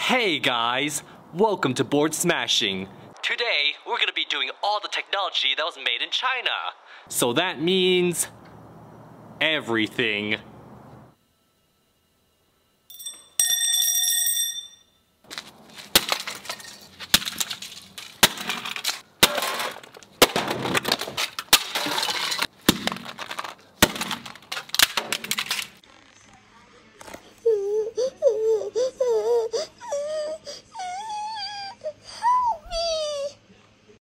Hey guys, welcome to Board Smashing. Today, we're gonna be doing all the technology that was made in China. So that means everything.